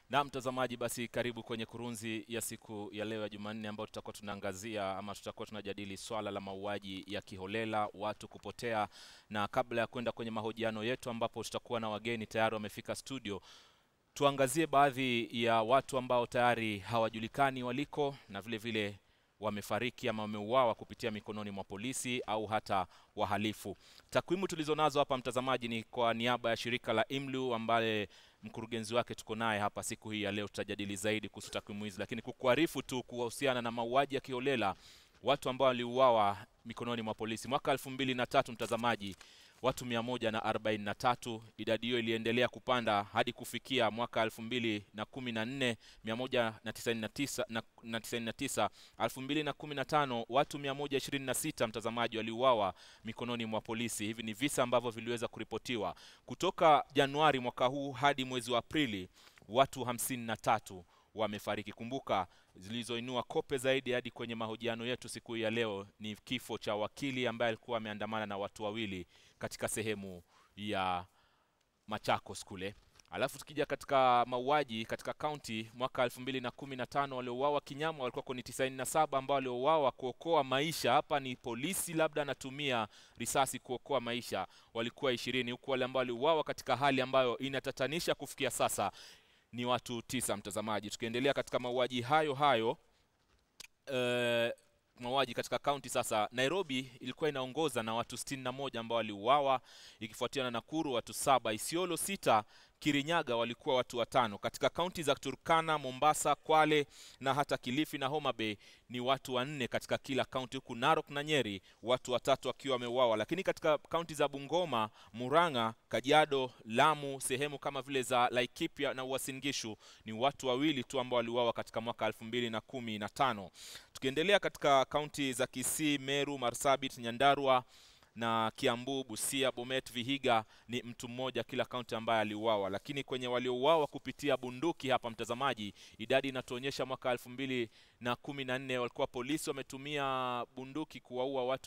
Na mtazamaji, basi karibu kwenye Kurunzi ya siku ya leo ya Jumanne, ambapo tutakuwa tunaangazia ama tutakuwa tunajadili swala la mauaji ya kiholela, watu kupotea. Na kabla ya kwenda kwenye mahojiano yetu ambapo tutakuwa na wageni tayari wamefika studio, tuangazie baadhi ya watu ambao tayari hawajulikani waliko na vile vile wamefariki ama wameuawa kupitia mikononi mwa polisi au hata wahalifu. Takwimu tulizonazo hapa mtazamaji ni kwa niaba ya shirika la IMLU ambaye mkurugenzi wake tuko naye hapa siku hii ya leo. Tutajadili zaidi kuhusu takwimu hizi, lakini kukuarifu tu kuhusiana na mauaji ya kiholela, watu ambao waliuawa mikononi mwa polisi mwaka 2003 mtazamaji, watu 143. Idadi hiyo iliendelea kupanda hadi kufikia mwaka 2014 199, 2015 watu 126 mtazamaji waliuawa mikononi mwa polisi. Hivi ni visa ambavyo viliweza kuripotiwa kutoka Januari mwaka huu hadi mwezi wa Aprili. Watu 53 wamefariki. Kumbuka zilizoinua kope zaidi hadi kwenye mahojiano yetu siku ya leo ni kifo cha wakili ambaye alikuwa ameandamana na watu wawili katika sehemu ya Machakos kule. Alafu tukija katika mauaji katika kaunti mwaka 2015 waliouawa kinyama walikuwa ni 97 ambao waliouawa kuokoa maisha. Hapa ni polisi labda anatumia risasi kuokoa maisha, walikuwa 20, huku wale ambao waliouawa katika hali ambayo inatatanisha kufikia sasa ni watu 9 mtazamaji. Tukiendelea katika mauaji hayo mauaji katika kaunti sasa, Nairobi ilikuwa inaongoza na watu 61 ambao waliuawa, ikifuatiwa na Nakuru watu 7, Isiolo 6, Kirinyaga walikuwa watu 5. Katika kaunti za Turkana, Mombasa, Kwale na hata Kilifi na Homa Bay ni watu 4 katika kila kaunti, huku Narok na Nyeri watu 3 wakiwa wameuawa. Lakini katika kaunti za Bungoma, Murang'a, Kajiado, Lamu, sehemu kama vile za Laikipia na Uasin Gishu ni watu 2 tu ambao waliuawa katika mwaka 2015. Tukiendelea katika kaunti za Kisii, Meru, Marsabit, Nyandarua na Kiambu, Busia, Bomet, Vihiga ni mtu mmoja kila kaunti ambaye aliuawa. Lakini kwenye waliouawa kupitia bunduki hapa mtazamaji, idadi inatuonyesha mwaka 2014 walikuwa polisi wametumia bunduki kuwaua watu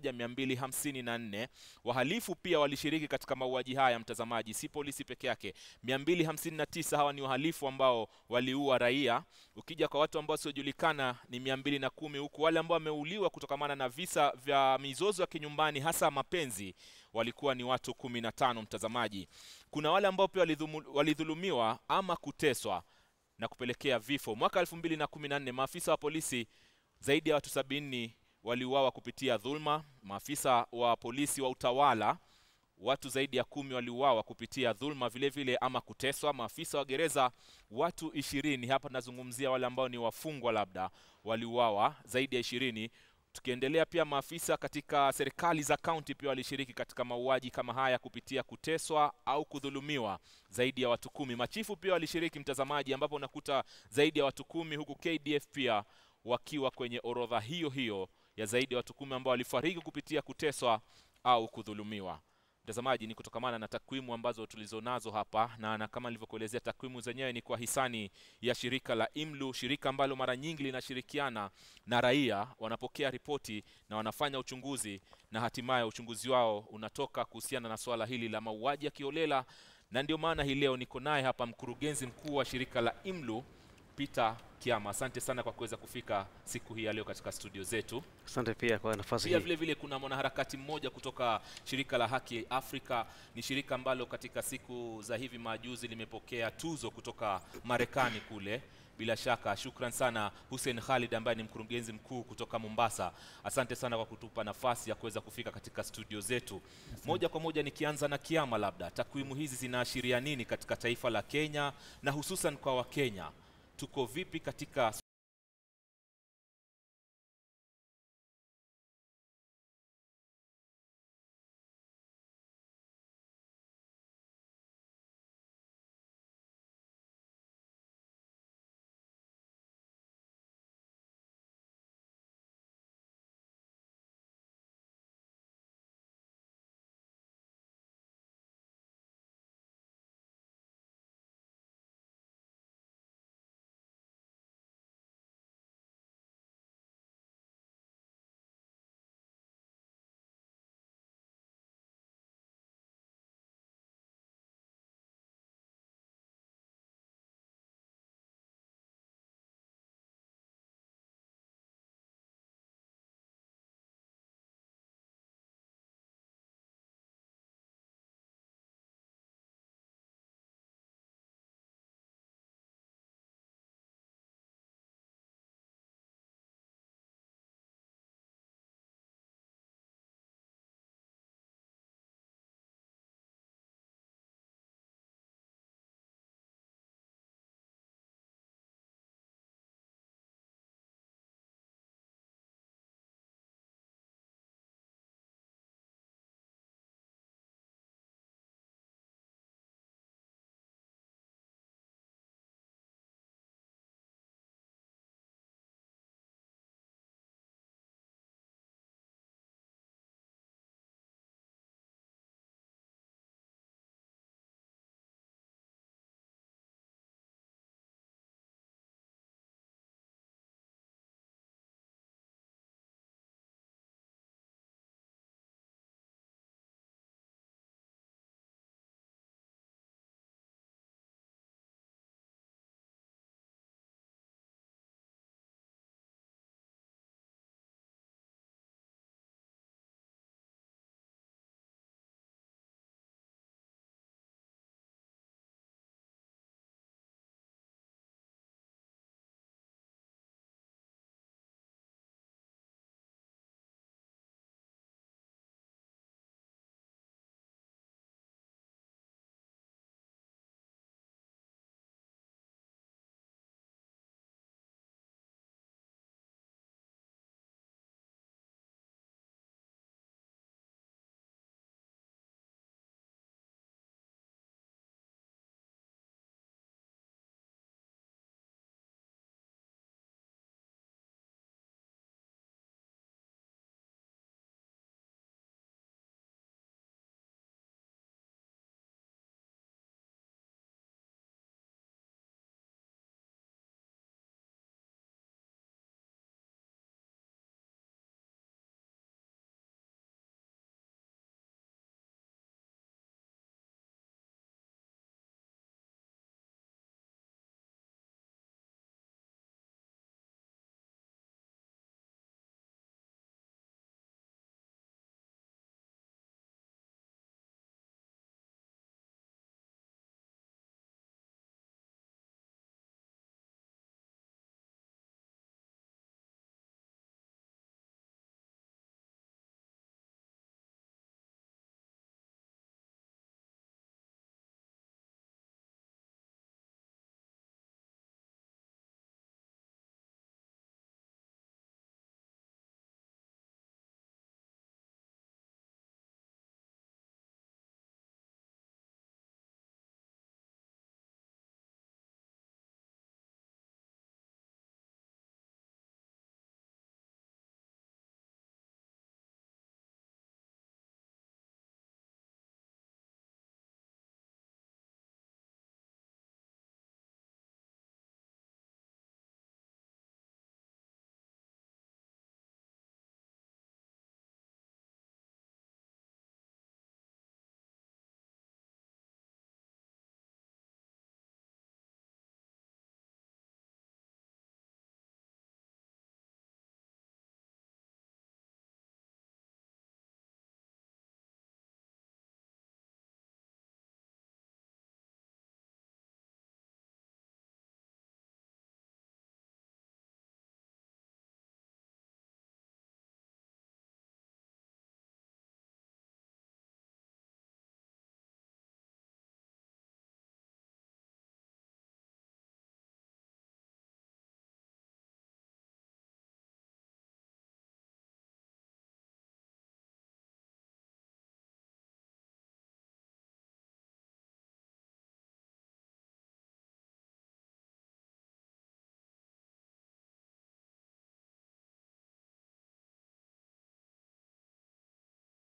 1254. Wahalifu pia walishiriki katika mauaji haya mtazamaji, si polisi peke yake. 259 hawa ni wahalifu ambao waliua raia. Ukija kwa watu ambao siojulikana ni 210, huku wale ambao wameuliwa kutokamana na visa vya mizozo ya kinyumbani hasa mapenzi walikuwa ni watu 15 mtazamaji. Kuna wale ambao pia walidhulumiwa ama kuteswa na kupelekea vifo. Mwaka 2014 maafisa wa polisi zaidi ya watu 70 waliuawa kupitia dhulma. Maafisa wa polisi wa utawala watu zaidi ya 10 waliuawa kupitia dhulma vile vile ama kuteswa. Maafisa wa gereza watu 20, hapa nazungumzia wale ambao ni wafungwa labda, waliuawa zaidi ya 20. Tukiendelea pia maafisa katika serikali za kaunti pia walishiriki katika mauaji kama haya kupitia kuteswa au kudhulumiwa, zaidi ya watu 10. Machifu pia walishiriki mtazamaji, ambapo unakuta zaidi ya watu 10, huku KDF pia wakiwa kwenye orodha hiyo ya zaidi ya watu 10 ambao walifariki kupitia kuteswa au kudhulumiwa. Mtazamaji, ni kutokamana na takwimu ambazo tulizonazo hapa na kama nilivyokuelezea takwimu zenyewe ni kwa hisani ya shirika la IMLU, shirika ambalo mara nyingi linashirikiana na raia, wanapokea ripoti na wanafanya uchunguzi na hatimaye uchunguzi wao unatoka kuhusiana na swala hili la mauaji ya kiholela. Na ndio maana hii leo niko naye hapa mkurugenzi mkuu wa shirika la IMLU, Peter Kiama. Asante sana kwa kuweza kufika siku hii ya leo katika studio zetu. Asante pia kwa nafasi hii. Pia vile vile kuna mwanaharakati mmoja kutoka shirika la Haki Afrika, ni shirika ambalo katika siku za hivi majuzi limepokea tuzo kutoka Marekani kule. Bila shaka shukran sana Hussein Khalid ambaye ni mkurugenzi mkuu kutoka Mombasa. Asante sana kwa kutupa nafasi ya kuweza kufika katika studio zetu. Moja kwa moja nikianza na Kiama, labda takwimu hizi zinaashiria nini katika taifa la Kenya na hususan kwa Wakenya? Tuko vipi katika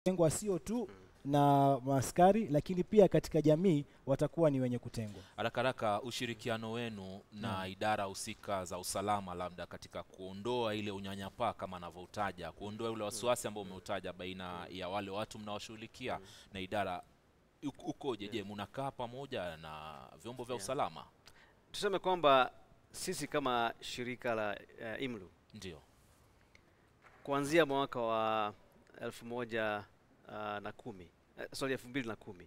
Tengwa sio tu na maaskari, lakini pia katika jamii watakuwa ni wenye kutengwa. Haraka ushirikiano wenu na idara husika za usalama labda katika kuondoa ile unyanyapaa kama anavyotaja, kuondoa ule wasiwasi ambao umeutaja baina ya wale watu mnaoshughulikia na idara, ukoje? Je, mnakaa pamoja na vyombo vya usalama? Tuseme kwamba sisi kama shirika la IMLU ndio kuanzia mwaka wa 2010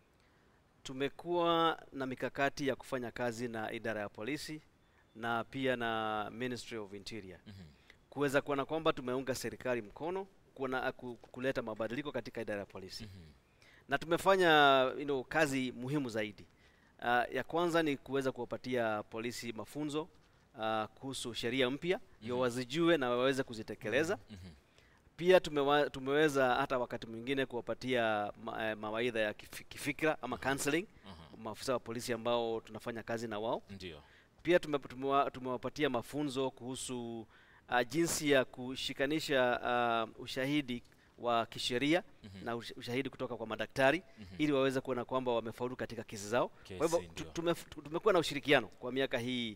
tumekuwa na mikakati ya kufanya kazi na idara ya polisi na pia na Ministry of Interior kuweza kuona kwamba tumeunga serikali mkono kuleta mabadiliko katika idara ya polisi. Na tumefanya kazi muhimu zaidi. Ya kwanza ni kuweza kuwapatia polisi mafunzo kuhusu sheria mpya ndio wazijue na waweze kuzitekeleza. Pia tumeweza hata wakati mwingine kuwapatia mawaidha ya kifikra ama counseling maafisa wa polisi ambao tunafanya kazi na wao. Ndio. Pia tumewapatia mafunzo kuhusu jinsi ya kushikanisha ushahidi wa kisheria na ushahidi kutoka kwa madaktari ili waweze kuona kwamba wamefaulu katika kesi zao. Kwa hivyo tumekuwa na ushirikiano kwa miaka hii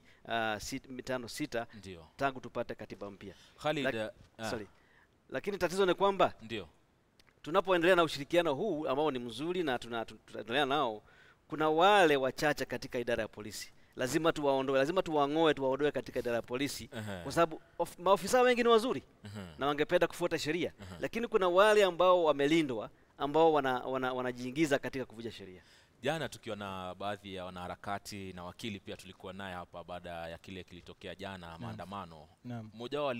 5-6 tangu tupate katiba mpya. Khalid, lakini tatizo ni kwamba ndio tunapoendelea na ushirikiano huu ambao ni mzuri na tunaendelea nao, kuna wale wachache katika idara ya polisi lazima tuwaondoe, lazima tuwaondoe katika idara ya polisi kwa sababu maofisa wengi ni wazuri na wangependa kufuata sheria, lakini kuna wale ambao wamelindwa ambao wanajiingiza katika kuvuja sheria. Jana tukiwa na baadhi ya wanaharakati na wakili pia tulikuwa naye hapa baada ya kile kilitokea jana maandamano. Mmoja wao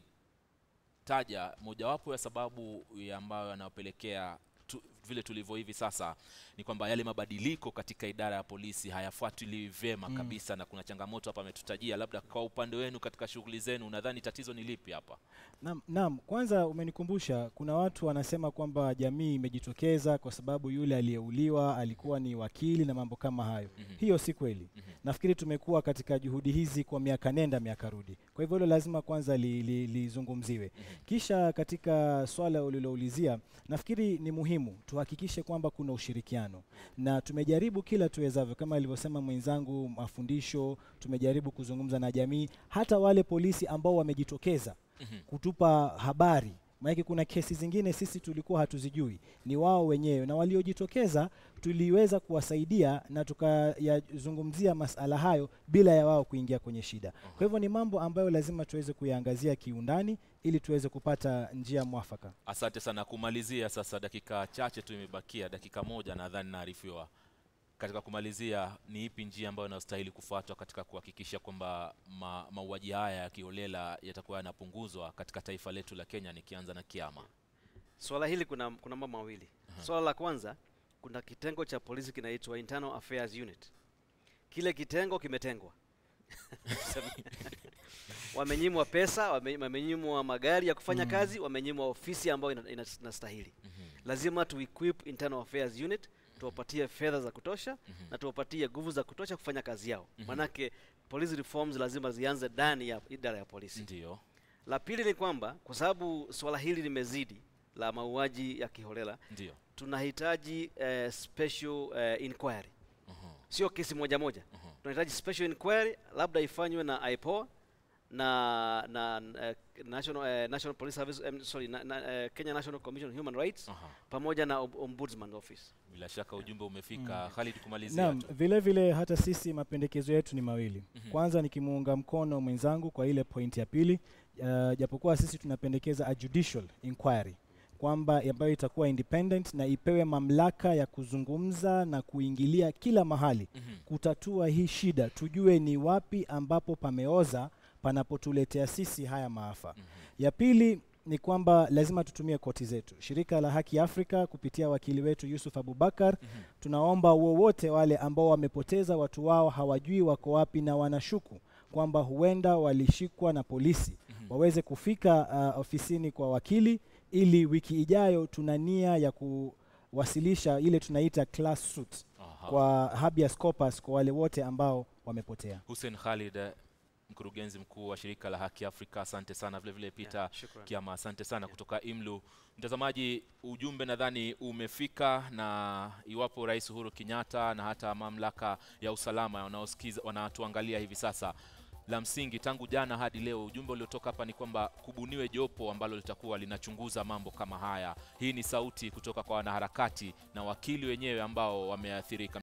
alitaja mojawapo ya sababu ambayo yanapelekea vile tulivyo hivi sasa ni kwamba yale mabadiliko katika idara ya polisi hayafuatiliwi vyema kabisa, na kuna changamoto hapa ametutajia. Labda kwa upande wenu katika shughuli zenu unadhani tatizo ni lipi hapa? Naam, kwanza umenikumbusha kuna watu wanasema kwamba jamii imejitokeza kwa sababu yule aliyeuliwa alikuwa ni wakili na mambo kama hayo. Hiyo si kweli. Nafikiri tumekuwa katika juhudi hizi kwa miaka nenda miaka rudi. Kwa hivyo hilo lazima kwanza lizungumziwe. Kisha katika swala uliloulizia, nafikiri ni muhimu tuhakikishe kwamba kuna ushirikiano, na tumejaribu kila tuwezavyo kama alivyosema mwenzangu, mafundisho, tumejaribu kuzungumza na jamii, hata wale polisi ambao wamejitokeza kutupa habari. Maana kuna kesi zingine sisi tulikuwa hatuzijui, ni wao wenyewe, na waliojitokeza tuliweza kuwasaidia na tukayazungumzia masala hayo bila ya wao kuingia kwenye shida. Kwa hivyo ni mambo ambayo lazima tuweze kuyaangazia kiundani ili tuweze kupata njia mwafaka. Asante sana. Kumalizia sasa, dakika chache tu imebakia, dakika moja nadhani naarifiwa. Katika kumalizia, ni ipi njia ambayo inastahili kufuatwa katika kuhakikisha kwamba mauaji haya ya kiholela yatakuwa yanapunguzwa katika taifa letu la Kenya, nikianza na Kiama? Swala hili kuna mambo mawili. Swala la kwanza, kuna kitengo cha polisi kinaitwa Internal Affairs Unit. Kile kitengo kimetengwa. Wamenyimwa pesa, wamenyimwa magari ya kufanya kazi, wamenyimwa ofisi ambayo inastahili. Lazima tu equip Internal Affairs Unit, tuwapatie fedha za kutosha na tuwapatie nguvu za kutosha kufanya kazi yao. Manake police reforms lazima zianze ndani ya idara ya polisi. Ndio. La pili ni kwamba kwa sababu swala hili limezidi la mauaji ya kiholela, ndio tunahitaji special inquiry. Sio kesi moja moja. Tunahitaji special inquiry, labda ifanywe na IPOA na National Police Service, Kenya National Commission on Human Rights pamoja na Ombudsman Office. Bila shaka ujumbe umefika. Khalid, kumalizia. Naam, vile hata sisi mapendekezo yetu ni mawili. Kwanza nikimuunga mkono mwenzangu kwa ile point ya pili, japokuwa sisi tunapendekeza a judicial inquiry kwamba ambayo itakuwa independent na ipewe mamlaka ya kuzungumza na kuingilia kila mahali kutatua hii shida, tujue ni wapi ambapo pameoza panapotuletea sisi haya maafa. Ya pili ni kwamba lazima tutumie koti zetu. Shirika la Haki Afrika kupitia wakili wetu Yusuf Abubakar, tunaomba wowote wale ambao wamepoteza watu wao, hawajui wako wapi na wanashuku kwamba huenda walishikwa na polisi, waweze kufika ofisini kwa wakili, ili wiki ijayo tuna nia ya kuwasilisha ile tunaita class suit kwa habeas corpus kwa wale wote ambao wamepotea. Hussein Khalid, mkurugenzi mkuu wa shirika la Haki Afrika, asante sana. Vile vile Peter Kiama, asante sana kutoka Imlu. Mtazamaji, ujumbe nadhani umefika, na iwapo Rais Uhuru Kenyatta na hata mamlaka ya usalama wanaosikiza wanatuangalia hivi sasa, la msingi tangu jana hadi leo, ujumbe uliotoka hapa ni kwamba kubuniwe jopo ambalo litakuwa linachunguza mambo kama haya. Hii ni sauti kutoka kwa wanaharakati na wakili wenyewe ambao wameathirika.